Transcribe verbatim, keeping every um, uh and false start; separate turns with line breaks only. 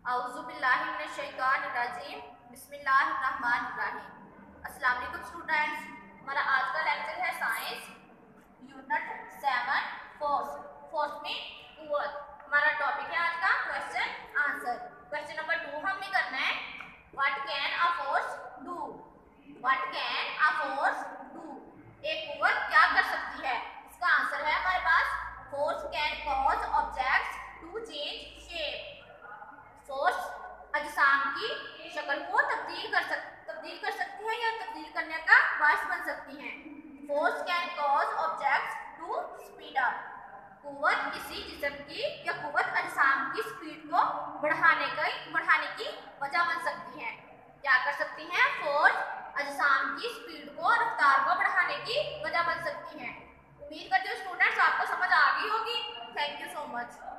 औज़ुबिल्लाहिमिनश्शैतानिर्रजीम बिस्मिल्लाहिर्रहमानिर्रहीम। अस्सलाम वालेकुम स्टूडेंट्स, हमारा आज का लेक्चर है science unit seven force. Force में कुव्वत। हमारा टॉपिक है आज का question answer. Question number two हमने करना है what can a force do. What can a force do, एक कुव्वत क्या कर सकती है। इसका आंसर है हमारे पास force can cause objects to change shape. Force अजसाम की शक्ल को तब्दील कर सक तब्दील कर सकती है या तब्दील करने का बायस बन सकती है। Force can cause objects to speed up, कुव्वत किसी जिस्म की या कुव्वत अजसाम की स्पीड को बढ़ाने का बढ़ाने की वजह बन सकती है। क्या कर सकती है, फोर्स अजसाम की स्पीड को रफ्तार को बढ़ाने की वजह बन सकती है। उम्मीद करती हूँ स्टूडेंट्स आपको समझ आ गई होगी। Thank you so much.